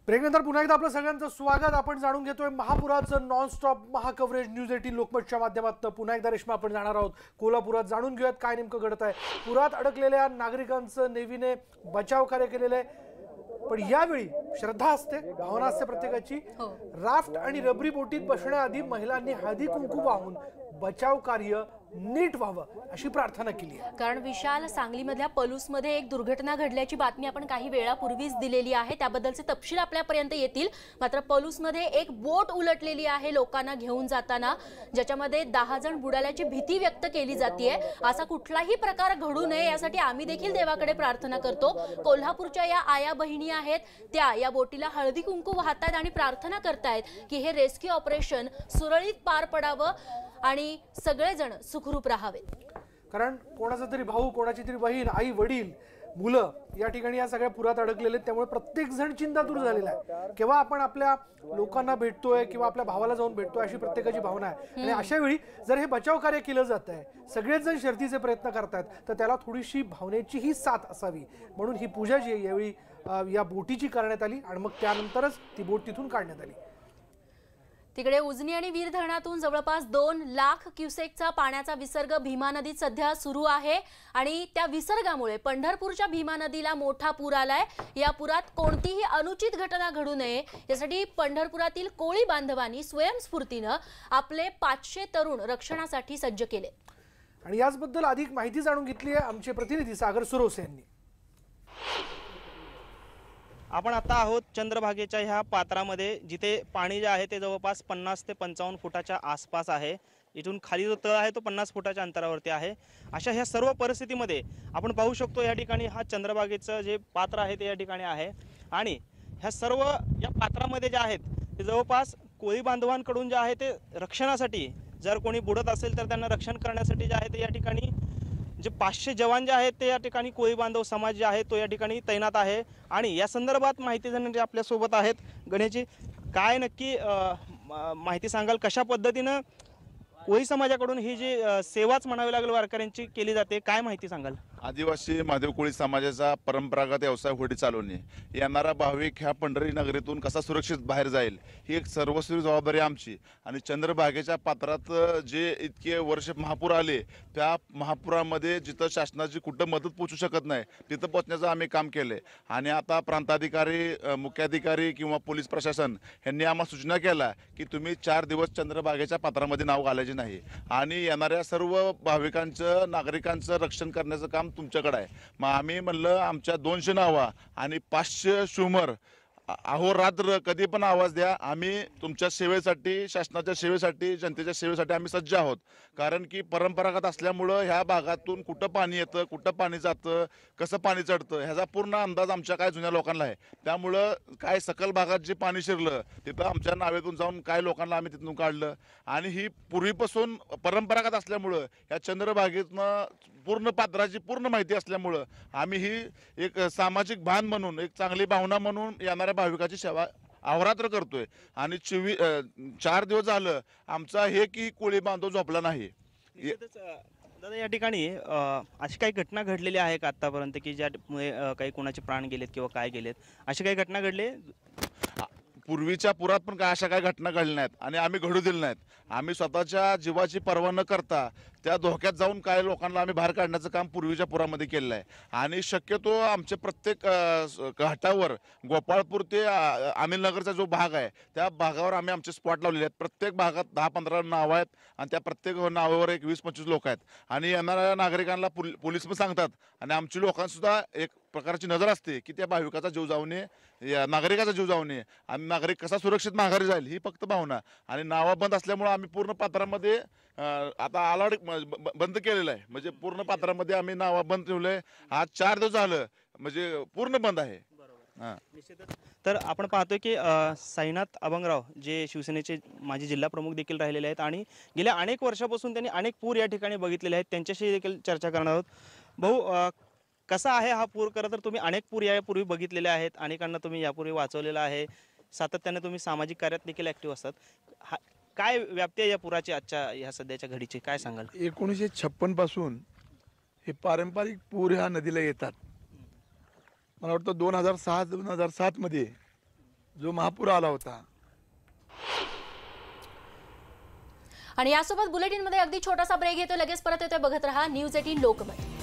ब्रेकनंतर पुन्हा एकदा आपलं सगळ्यांचं स्वागत। आपण जाणून घेतोय महापुराचं नॉनस्टॉप महाकव्हरेज न्यूज 18 लोकमतच्या माध्यमातून। पुन्हा एकदा रेश्मा आपण जाणार आहोत कोल्हापुरात, जाणून घेऊयात काय नेमकं घडत आहे। पुरात अडकलेल्या नागरिकांचं नेव्हीने बचाव कार्य केलेलं आहे, पण यावेळी श्रद्धा असते, भावना असते प्रत्येकाची। राफ्ट आणि रबरी बोटीत बसण्याआधी महिलांनी हळदी कुंकू वाहून बचाव कार्य नीट व्हावं अशी प्रार्थना केली आहे। कारण विशाल, सांगलीमधल्या पलूसमध्ये एक दुर्घटना घडल्याची बातमी आपण काही वेळापूर्वीच दिलेली आहे, त्याबद्दलचे तपशील आपल्यापर्यंत येतील। मात्र पलूसमध्ये एक बोट उलटलेली आहे लोकांना घेऊन जाताना, ज्याच्यामध्ये 10 जण बुडाल्याची भीती व्यक्त केली जाते। असा कुठलाही प्रकार घडू नये यासाठी आम्ही देखील देवाकडे प्रार्थना करतो। कोल्हापूरच्या या आया बहिणी आहेत, त्या या बोटीला हळदी कुंकू वाहतायत आणि प्रार्थना करतायत की हे रेस्क्यू ऑपरेशन सुरळीत पार पडावं आणि सगळेजण सुखरूप राहावेत। कारण कोणाचा तरी भाऊ, कोणाची तरी बहीण, आई, वडील, मुलं या ठिकाणी या सगळ्या पुरात अडकलेले, त्यामुळे प्रत्येक जण चिंतातूर झालेला आहे। केव्हा आपण आपल्या लोकांना भेटतोय किंवा आपल्या भावाला जाऊन भेटतोय अशी प्रत्येकाची भावना आहे। आणि अशा वेळी जर हे बचाव कार्य केलं जात आहे, सगळेच जण शर्थीचे प्रयत्न करतात, तर त्याला थोडीशी भावनेची ही साथ असावी, म्हणून ही पूजा जी आहे यावेळी या बोटीची करण्यात आली आणि मग त्यानंतरच ती बोट तिथून काढण्यात आली। तिकडे उजनी आणि वीर धरणातून जवळपास 2 लाख क्युसेकचा पाण्याचा विसर्ग भीमा नदीत सध्या सुरू आहे आणि त्या विसर्गामुळे पंढरपूरच्या भीमा नदीला मोठा पूर आलाय। या पुरात कोणतीही अनुचित घटना घडू नये यासाठी पंढरपुरातील कोळी बांधवांनी स्वयंस्फूर्तीने आपले 500 तरुण रक्षणासाठी सज्ज केले। आणि याचबद्दल अधिक माहिती जाणून घेतली आहे आमचे प्रतिनिधी सागर सुरोसे यांनी। आपण आता आहोत चंद्रभागेच्या ह्या पात्रामध्ये, जिथे पाणी जे आहे ते जवळपास 50 ते 55 फुटाच्या आसपास आहे। इथून खाली जो तळ आहे तो 50 फुटाच्या अंतरावरती आहे। अशा ह्या सर्व परिस्थितीमध्ये आपण पाहू शकतो या ठिकाणी हा चंद्रभागेचं जे पात्र आहे ते या ठिकाणी आहे आणि ह्या सर्व या पात्रामध्ये जे आहेत ते जवळपास कोळी बांधवांकडून जे आहे ते रक्षणासाठी, जर कोणी बुडत असेल तर त्यांना रक्षण करण्यासाठी जे आहे ते या ठिकाणी जे 500 जवान जे आहेत ते या ठिकाणी कोळी बांधव समाज जे आहे तो या ठिकाणी तैनात आहे। आणि या संदर्भात माहिती देण्याचे आपल्या सोबत आहेत गणेशजी, काय नक्की माहिती सांगाल, कशा पद्धतीनं कोळी समाजाकडून ही जी सेवाच म्हणावी लागेल वारकऱ्यांची केली जाते, काय माहिती सांगाल? आदिवासी महादेव कोळी समाजाचा परंपरागत व्यवसाय होडी चालवणे, येणारा भाविक ह्या पंढरी नगरीतून कसा सुरक्षित बाहेर जाईल ही एक सर्वस्वी जबाबदारी आमची। आणि चंद्रभागेच्या पात्रात जे इतके वर्ष महापूर आले, त्या महापुरामध्ये जिथं शासनाची कुठं मदत पोचू शकत नाही तिथं पोचण्याचं आम्ही काम केलं। आणि आता प्रांताधिकारी, मुख्याधिकारी किंवा पोलीस प्रशासन यांनी आम्हाला सूचना केला की तुम्ही 4 दिवस चंद्रभागेच्या पात्रामध्ये नाव घालायचे नाही आणि येणाऱ्या सर्व भाविकांचं, नागरिकांचं रक्षण करण्याचं काम तुमच्याकडे आहे। मग आम्ही म्हणलं आमच्या 200 नावा आणि 500 शुमर अहोरात्र कधी पण आवाज द्या, आम्ही तुमच्या सेवेसाठी, शासनाच्या सेवेसाठी, जनतेच्या सेवेसाठी आम्ही सज्ज आहोत। कारण की परंपरागत असल्यामुळं ह्या भागातून कुठं पाणी येतं, कुठं पाणी जातं, कसं पाणी चढतं ह्याचा पूर्ण अंदाज आमच्या काय जुन्या लोकांना आहे। त्यामुळं काय सकल भागात जे पाणी शिरलं तिथं आमच्या नावेतून जाऊन काय लोकांना आम्ही तिथून काढलं। आणि ही पूर्वीपासून परंपरागत असल्यामुळं या चंद्रभागेतनं पूर्ण पात्राची पूर्ण माहिती असल्यामुळं आम्ही ही एक सामाजिक भान म्हणून, एक चांगली भावना म्हणून येणाऱ्या भाविकाची सेवा अहोरात्र करतोय। आणि 4 दिवस झालं आमचा हे की कोळी बांधव झोपला नाही। दादा, या ठिकाणी अशी काही घटना घडलेली आहे का आतापर्यंत की ज्यामुळे काही कोणाचे प्राण गेलेत किंवा काय गेलेत, अशी काही घटना घडली? पूर्वीच्या पुरात पण काय अशा काही घटना घडल्या नाहीत आणि आम्ही घडू दिल्या नाहीत। आम्ही स्वतःच्या जीवाची पर्वा न करता त्या धोक्यात जाऊन काय लोकांना आम्ही बाहेर काढण्याचं काम पूर्वीच्या पुरामध्ये केलेलं आहे। आणि शक्यतो आमचे प्रत्येक घाटावर गोपाळपूर ते अनिलनगरचा जो भाग आहे त्या भागावर आम्ही आमचे स्पॉट लावलेले आहेत। प्रत्येक भागात 10-15 नावं आहेत आणि त्या प्रत्येक नावावर एक 20-25 लोक आहेत। आणि येणाऱ्या नागरिकांना पोलीस पण सांगतात आणि आमची लोकांसुद्धा एक प्रकारची नजर असते की त्या भाविकाचा जीव जाऊ नये, या नागरिकाचा जीव जाऊ नये आणि नागरिक कसा सुरक्षित माघारी जाईल ही फक्त भावना। आणि नावा बंद असल्यामुळे आम्ही पूर्ण पात्रामध्ये आता अलर्ट बंद केलेला आहे, म्हणजे पूर्ण पात्रामध्ये आम्ही नावा बंद ठेवलंय। आज 4 दिवस झालं म्हणजे पूर्ण बंद आहे। निश्चितच। तर आपण पाहतोय की साईनाथ अभंगराव जे शिवसेनेचे माजी जिल्हा प्रमुख देखील राहिलेले आहेत आणि गेल्या अनेक वर्षापासून त्यांनी अनेक पूर या ठिकाणी बघितलेले आहेत, त्यांच्याशी देखील चर्चा करणार आहोत। भाऊ, कसा आहे हा पूर? खरं तर तुम्ही अनेक पूर यापूर्वी बघितलेले आहेत, अनेकांना तुम्ही यापूर्वी वाचवलेला आहे, सातत्याने तुम्ही सामाजिक कार्यात देखील ॲक्टिव्ह असतात। काय व्याप्ती आहे या पुराची आजच्या ह्या सध्याच्या घडीची, काय सांगाल? 1956 पासून हे पारंपरिक पूर ह्या नदीला येतात। मला वाटतं 2006-2007 मध्ये जो महापूर आला होता. आणि यासोबत बुलेटिनमध्ये अगदी छोटासा ब्रेक घेतो, लगेच परत येतोय. बघत रहा न्यूज 18 लोकमत.